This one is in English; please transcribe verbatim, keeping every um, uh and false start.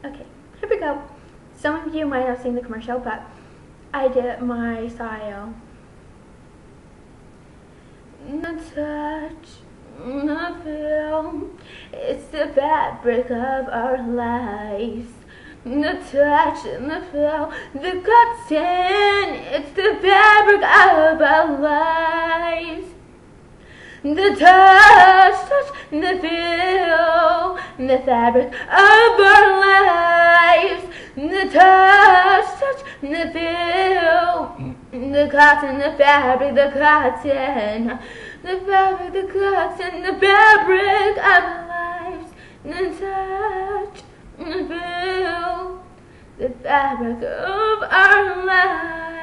Okay, here we go. Some of you might have seen the commercial, but I did it my style. The touch, the feel, it's the fabric of our lives. The touch and the feel, the cotton, it's the fabric of our lives. The touch, touch, the feel, the fabric of our lives. The touch, touch, the feel, the cotton, the fabric, the cotton, the fabric, the cotton, the fabric of our lives. The touch, the feel, the fabric of our lives.